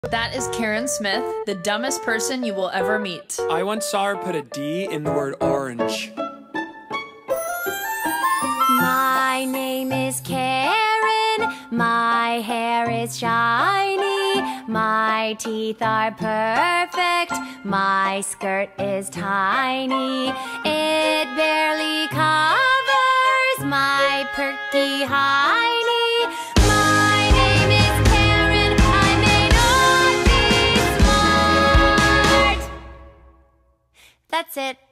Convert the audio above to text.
That is Karen Smith, the dumbest person you will ever meet. I once saw her put a D in the word orange. My name is Karen, my hair is shiny, my teeth are perfect, my skirt is tiny. It barely covers my perky hiney. My name is Karen, I may not be smart. That's it.